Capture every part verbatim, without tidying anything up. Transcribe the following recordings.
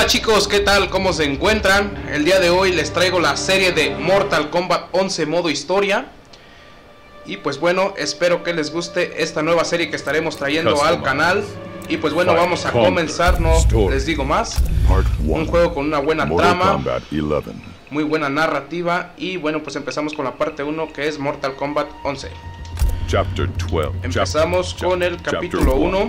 Hola chicos, ¿qué tal? ¿Cómo se encuentran? El día de hoy les traigo la serie de Mortal Kombat once modo historia. Y pues bueno, espero que les guste esta nueva serie que estaremos trayendo al canal. Y pues bueno, vamos a comenzar, no les digo más. Un juego con una buena trama, muy buena narrativa. Y bueno, pues empezamos con la parte uno, que es Mortal Kombat once. Empezamos con el capítulo uno.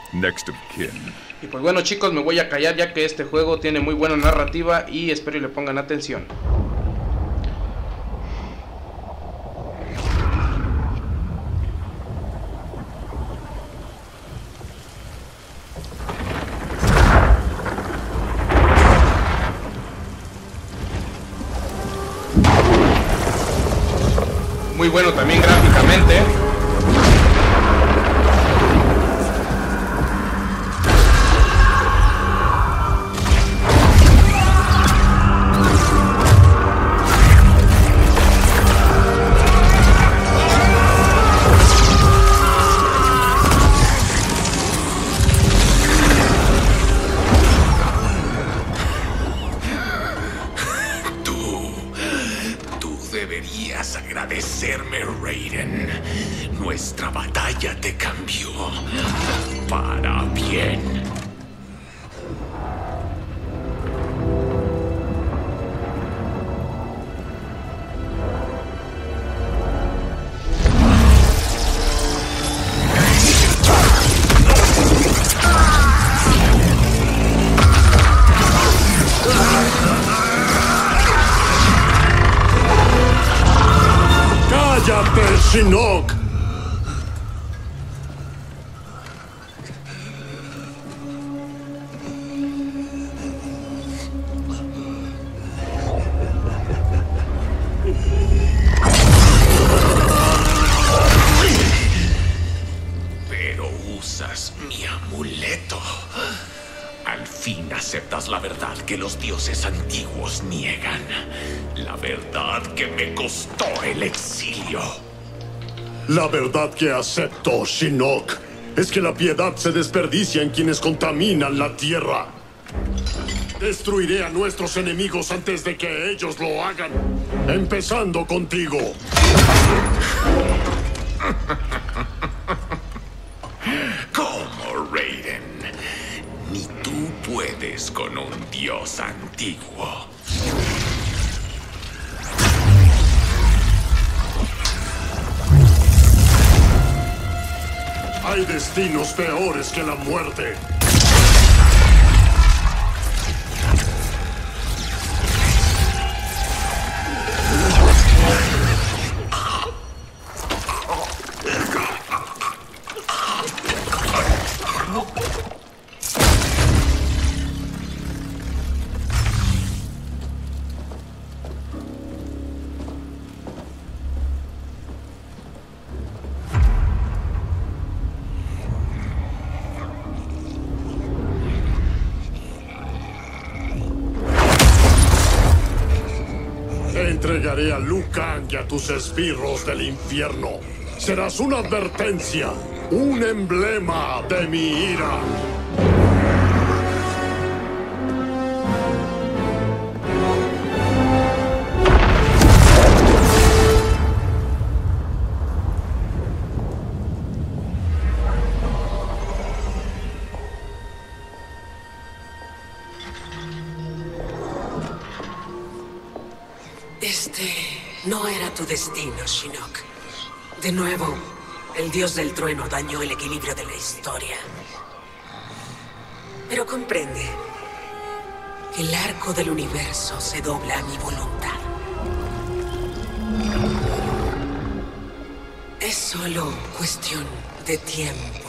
Y pues bueno chicos, me voy a callar ya que este juego tiene muy buena narrativa y espero y le pongan atención. Muy bueno también gráficamente. Deberías agradecerme, Raiden. Nuestra batalla te cambió para bien. ¡Cállate, Shinnok! Pero usas mi amuleto. Al fin aceptas la verdad que los dioses antiguos niegan. La verdad que me costó el exilio. La verdad que acepto, Shinnok, es que la piedad se desperdicia en quienes contaminan la tierra. Destruiré a nuestros enemigos antes de que ellos lo hagan, empezando contigo. ¿Cómo, Raiden? Ni tú puedes con un dios antiguo. Hay destinos peores que la muerte. Entregaré a Liu Kang y a tus esbirros del infierno. Serás una advertencia, un emblema de mi ira. Este no era tu destino, Shinnok. De nuevo, el dios del trueno dañó el equilibrio de la historia. Pero comprende que el arco del universo se dobla a mi voluntad. Es solo cuestión de tiempo.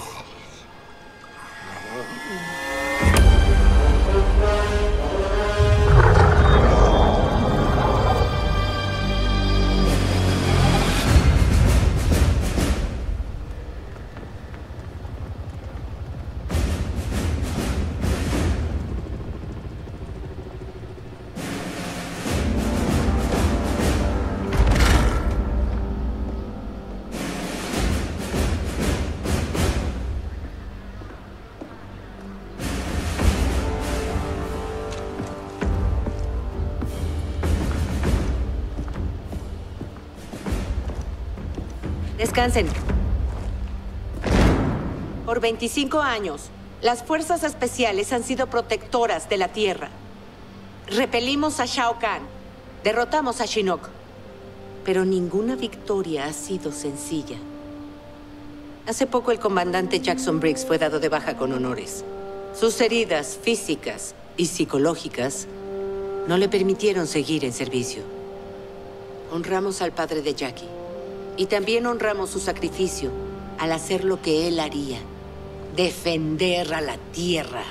Descansen. Por veinticinco años, las fuerzas especiales han sido protectoras de la Tierra. Repelimos a Shao Kahn. Derrotamos a Shinnok. Pero ninguna victoria ha sido sencilla. Hace poco el comandante Jackson Briggs fue dado de baja con honores. Sus heridas físicas y psicológicas no le permitieron seguir en servicio. Honramos al padre de Jackie. Y también honramos su sacrificio al hacer lo que él haría. Defender a la Tierra.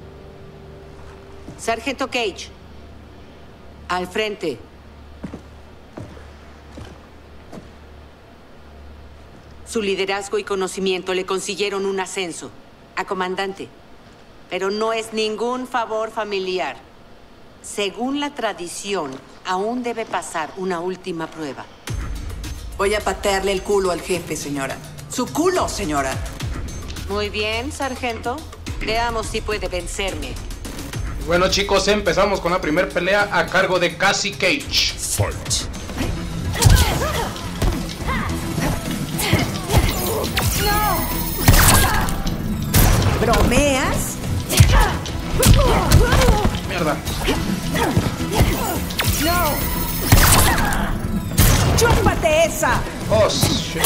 Sargento Cage. Al frente. Su liderazgo y conocimiento le consiguieron un ascenso a comandante. Pero no es ningún favor familiar. Según la tradición, aún debe pasar una última prueba. Voy a patearle el culo al jefe, señora. ¡Su culo, señora! Muy bien, sargento. Veamos si puede vencerme. Bueno, chicos, empezamos con la primera pelea a cargo de Cassie Cage. Fight. ¿Bromeas? Mierda. ¡No! ¡Chúpate esa! Oh, shit.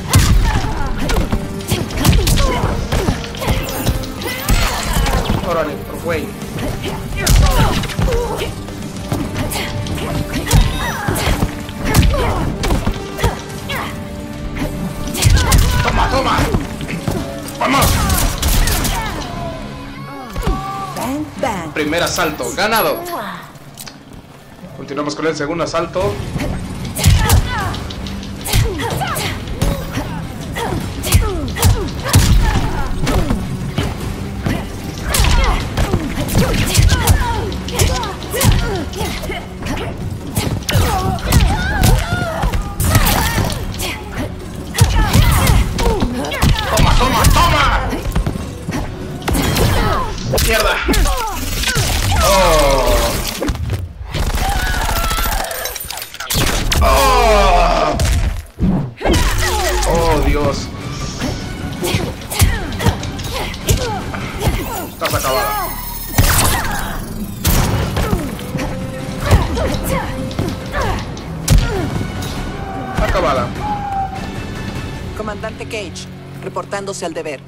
Órale, por güey. Toma, toma. Vamos. Bang, bang. Primer asalto, ganado. Continuamos con el segundo asalto. Toma, toma, toma. Mierda. Oh. Oh. Oh, Dios. Estás acabada. Acabada. Comandante Cage, reportándose al deber.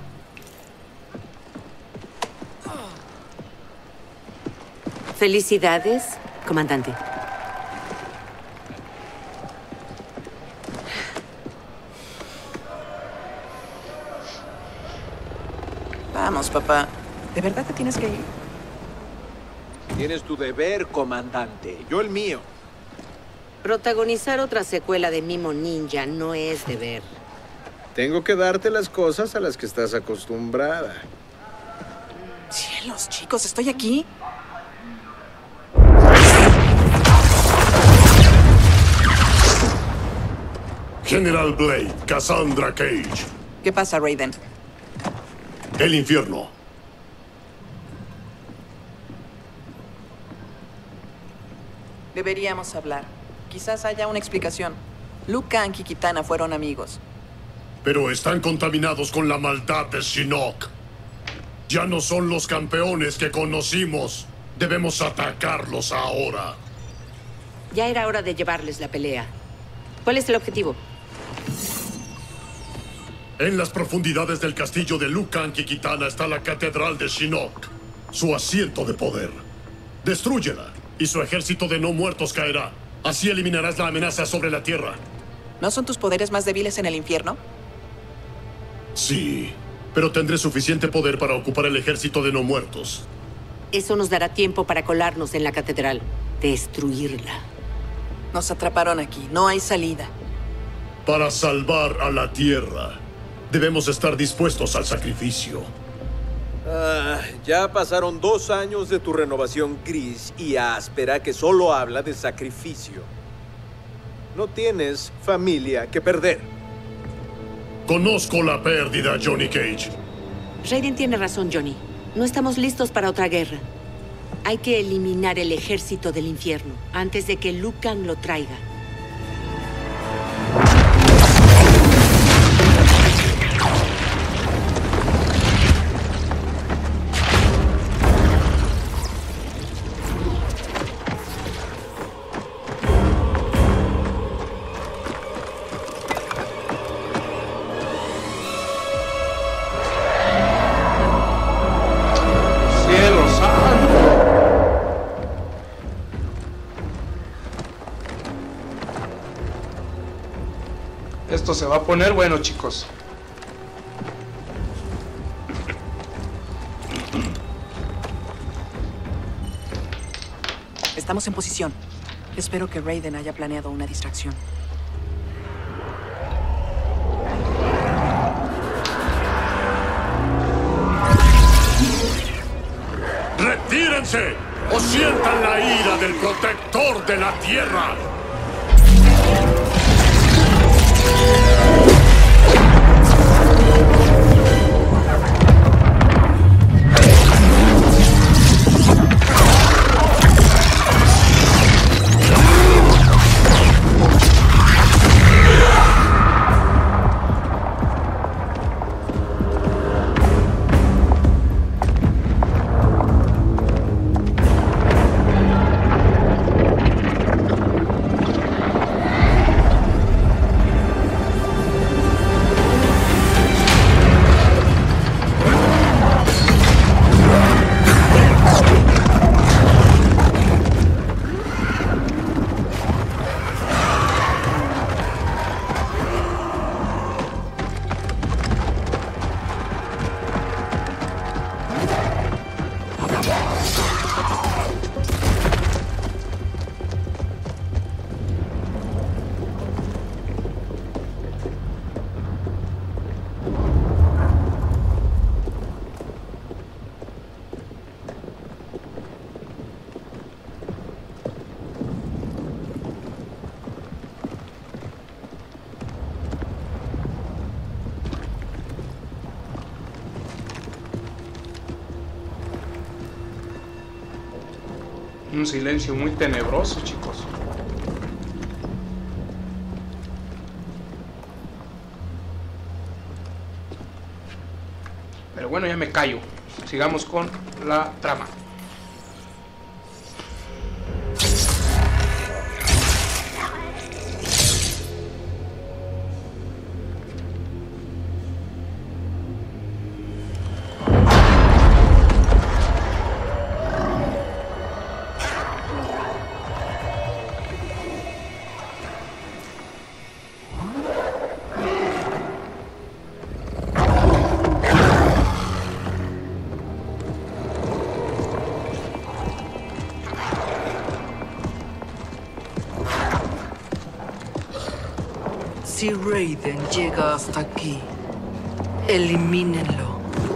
Felicidades, comandante. Vamos, papá. ¿De verdad te tienes que ir? Tienes tu deber, comandante. Yo el mío. Protagonizar otra secuela de Mimo Ninja no es deber. Tengo que darte las cosas a las que estás acostumbrada. Cielos, chicos, estoy aquí. General Blade, Cassandra Cage. ¿Qué pasa, Raiden? El infierno. Deberíamos hablar. Quizás haya una explicación. Liu Kang y Kitana fueron amigos. Pero están contaminados con la maldad de Shinnok. Ya no son los campeones que conocimos. Debemos atacarlos ahora. Ya era hora de llevarles la pelea. ¿Cuál es el objetivo? En las profundidades del castillo de Liu Kang y Kitana está la catedral de Shinnok, su asiento de poder. Destrúyela y su ejército de no muertos caerá. Así eliminarás la amenaza sobre la Tierra. ¿No son tus poderes más débiles en el infierno? Sí, pero tendré suficiente poder para ocupar el ejército de no muertos. Eso nos dará tiempo para colarnos en la catedral. Destruirla. Nos atraparon aquí. No hay salida. Para salvar a la Tierra, debemos estar dispuestos al sacrificio. Ah, ya pasaron dos años de tu renovación gris y áspera que solo habla de sacrificio. No tienes familia que perder. Conozco la pérdida, Johnny Cage. Raiden tiene razón, Johnny. No estamos listos para otra guerra. Hay que eliminar el ejército del infierno antes de que Liu Kang lo traiga. esto se va a poner bueno, chicos. Estamos en posición. Espero que Raiden haya planeado una distracción. ¡Retírense! ¡O sientan la ira del protector de la tierra! Un silencio muy tenebroso, chicos. Pero bueno, ya me callo. Sigamos con la trama. Si Raiden llega hasta aquí, elimínenlo.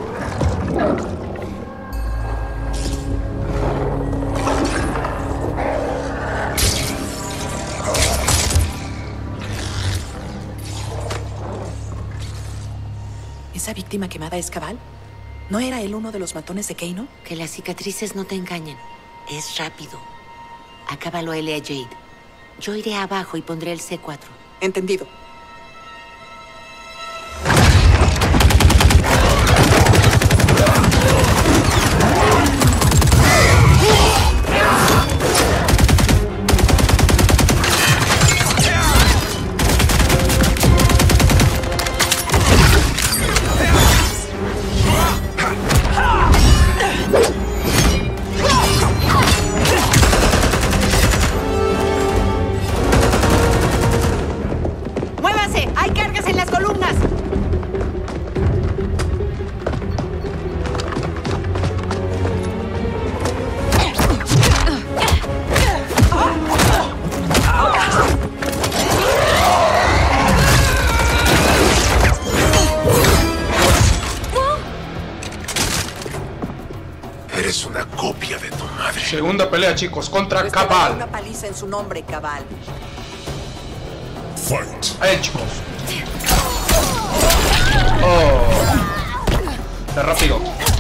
¿Esa víctima quemada es Kabal? ¿No era él uno de los matones de Kano? Que las cicatrices no te engañen. Es rápido. Acábalo a él y a Jade. Yo iré abajo y pondré el C cuatro. Entendido. Segunda pelea, chicos, contra Kabal. Una paliza en su nombre, Kabal. Fight. Ahí, chicos. Oh. Está rápido.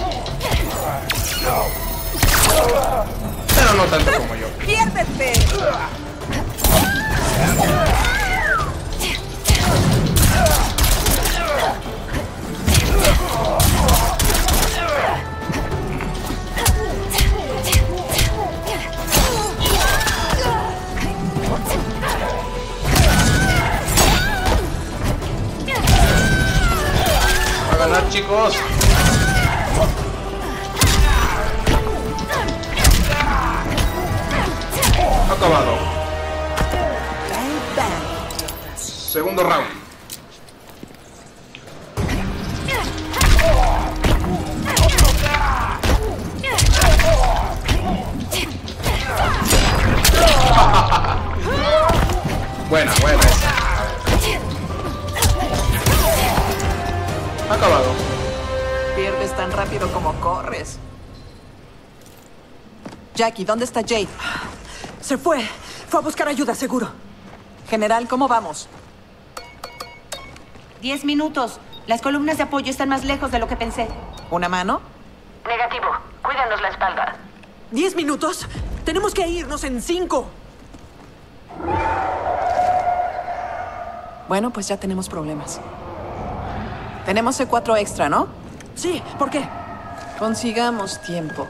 Pero no tanto como yo. ¡Piérdete! A ganar, chicos. Acabado. Segundo round. Acabado. Pierdes tan rápido como corres. Jackie, ¿dónde está Jade? Se fue. Fue a buscar ayuda, seguro. General, ¿cómo vamos? Diez minutos. Las columnas de apoyo están más lejos de lo que pensé. ¿Una mano? Negativo. Cuídanos la espalda. ¿Diez minutos? Tenemos que irnos en cinco. Bueno, pues ya tenemos problemas. Tenemos C cuatro extra, ¿no? Sí, ¿por qué? Consigamos tiempo.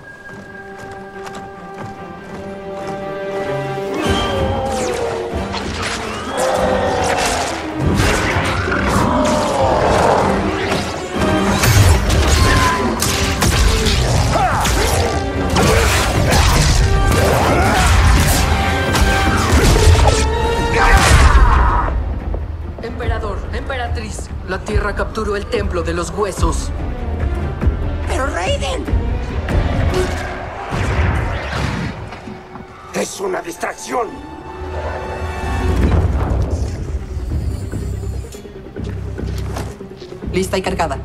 Emperador, emperatriz, la Tierra capturó el Templo de los Huesos. ¡Pero Raiden! ¡Es una distracción! Lista y cargada.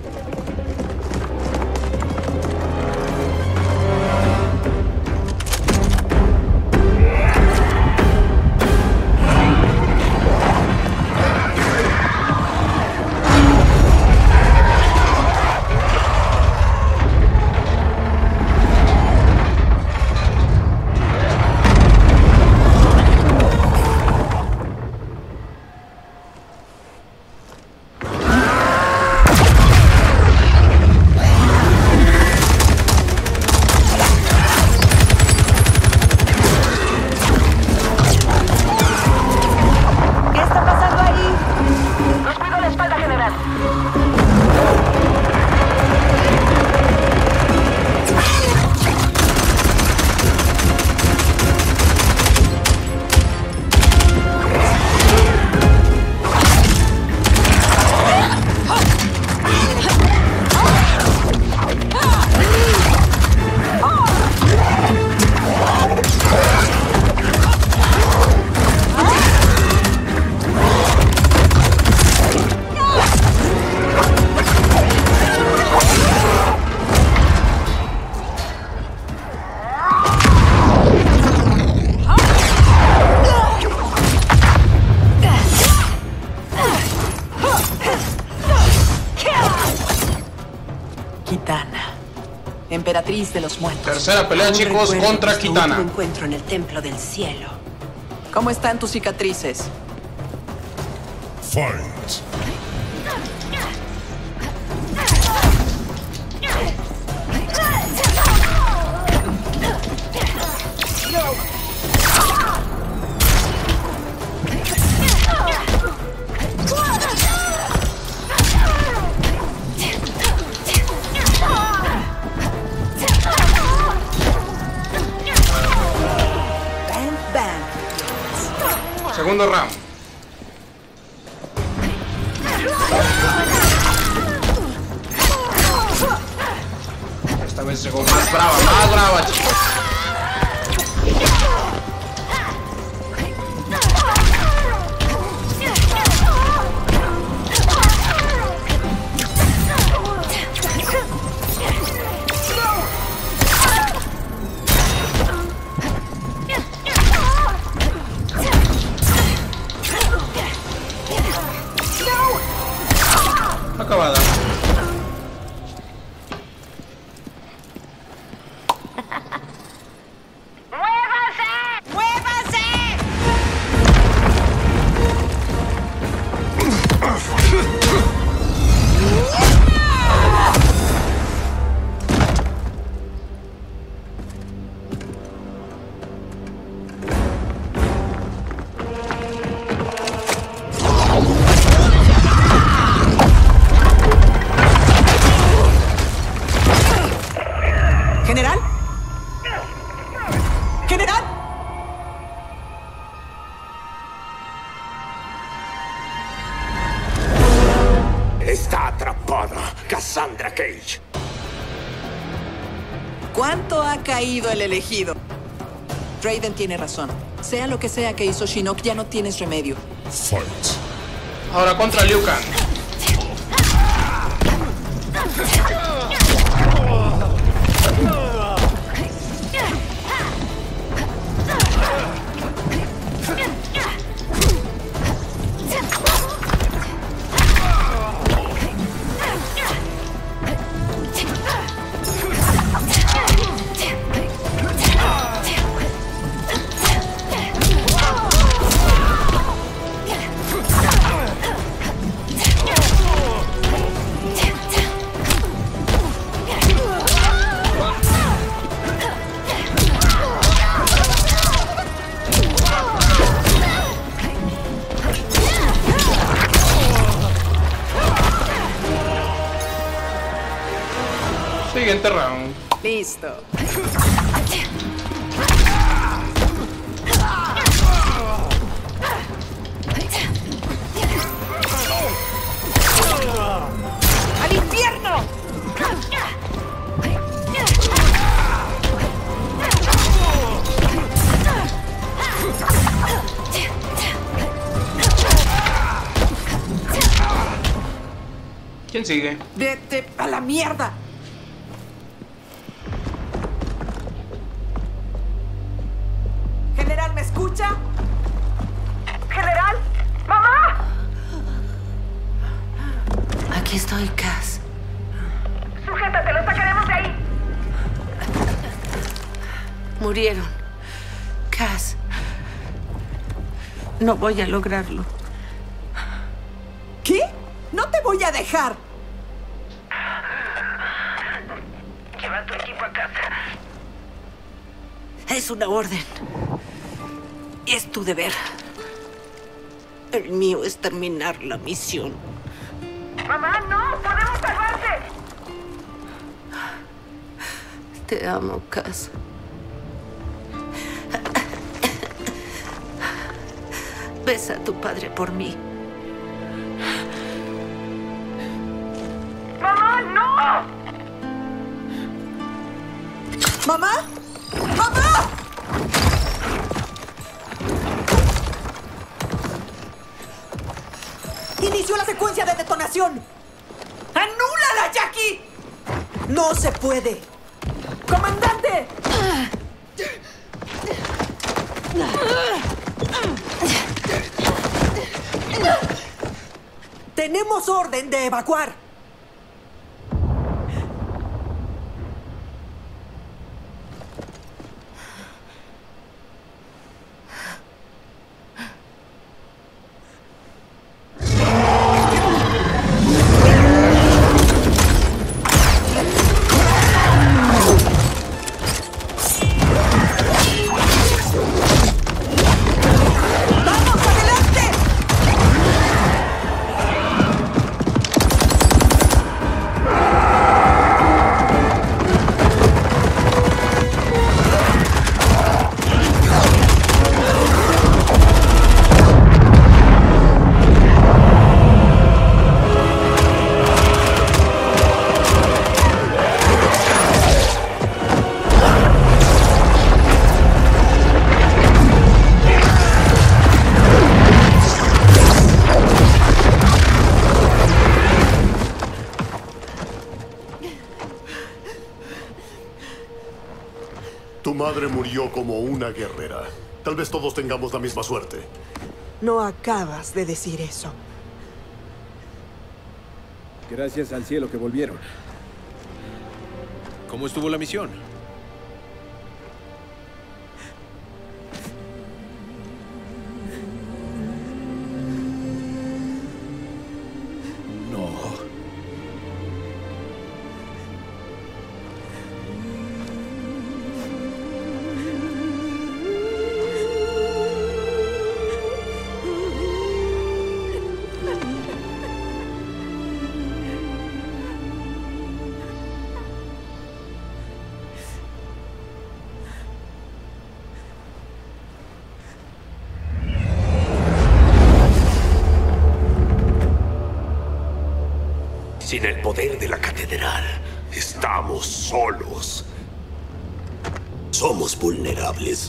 Kitana, emperatriz de los muertos. Tercera pelea, chicos, contra Kitana. Un encuentro en el Templo del Cielo. ¿Cómo están tus cicatrices? Fight. Segundo round. Esta vez llegó más brava, más brava, chicos. Acabada. ¡Muévase! ¡Muévase! ¿General? ¿General? Está atrapada, Cassandra Cage. ¿Cuánto ha caído el elegido? Raiden tiene razón. Sea lo que sea que hizo Shinnok, ya no tienes remedio. Fight. Ahora contra Liu Kang. Siguiente round. Listo. ¡Al infierno! ¿Quién sigue? ¡Vete a la mierda! General, ¿me escucha? ¡General! ¡Mamá! Aquí estoy, Cass. Sujétate, lo sacaremos de ahí. Murieron. Cass. No voy a lograrlo. ¿Qué? ¡No te voy a dejar! Lleva tu equipo a casa. Es una orden. Es tu deber. El mío es terminar la misión. ¡Mamá, no! ¡Podemos salvarte! Te amo, Cass. Besa a tu padre por mí. ¡Mamá, no! ¿Mamá? ¡Mamá! Inició la secuencia de detonación. ¡Anúlala, Jackie! No se puede. ¡Comandante! Tenemos orden de evacuar. Tu madre murió como una guerrera. Tal vez todos tengamos la misma suerte. No acabas de decir eso. Gracias al cielo que volvieron. ¿Cómo estuvo la misión? No. Sin el poder de la catedral, estamos solos. Somos vulnerables.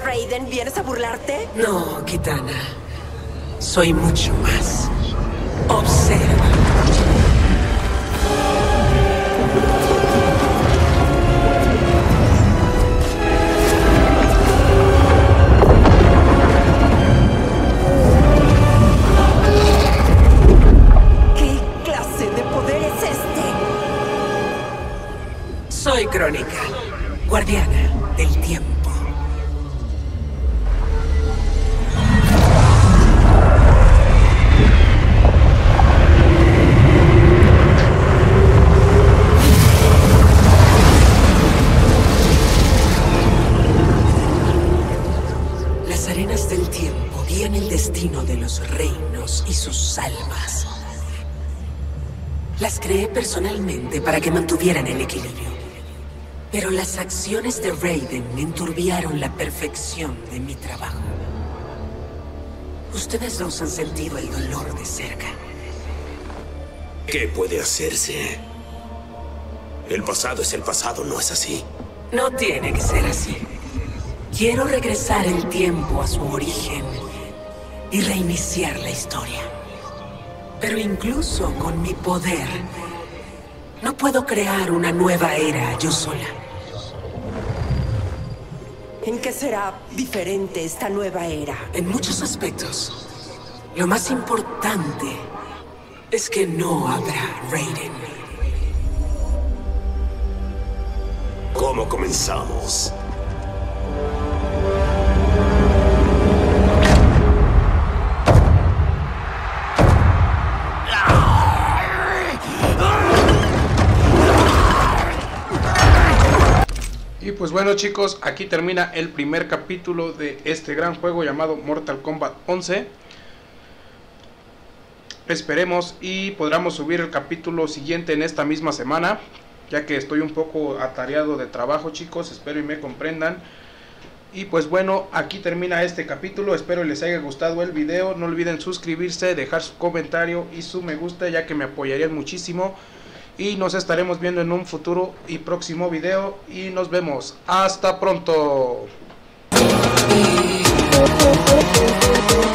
Raiden? ¿Vienes a burlarte? No, Kitana. Soy mucho más. Observa. ¿Qué clase de poder es este? Soy Crónica, guardiana del tiempo. Las arenas del tiempo guían el destino de los reinos y sus almas. Las creé personalmente para que mantuvieran el equilibrio. Pero las acciones de Raiden enturbiaron la perfección de mi trabajo. Ustedes dos han sentido el dolor de cerca. ¿Qué puede hacerse? El pasado es el pasado, ¿no es así? No tiene que ser así. Quiero regresar el tiempo a su origen y reiniciar la historia. Pero incluso con mi poder, no puedo crear una nueva era yo sola. ¿En qué será diferente esta nueva era? En muchos aspectos. Lo más importante es que no habrá Raiden. ¿Cómo comenzamos? Y pues bueno, chicos, aquí termina el primer capítulo de este gran juego llamado Mortal Kombat once. Esperemos y podamos subir el capítulo siguiente en esta misma semana, ya que estoy un poco atareado de trabajo, chicos. Espero y me comprendan. Y pues bueno, aquí termina este capítulo. Espero les haya gustado el video. No olviden suscribirse, dejar su comentario y su me gusta, ya que me apoyarían muchísimo. Y nos estaremos viendo en un futuro y próximo video. Y nos vemos. Hasta pronto.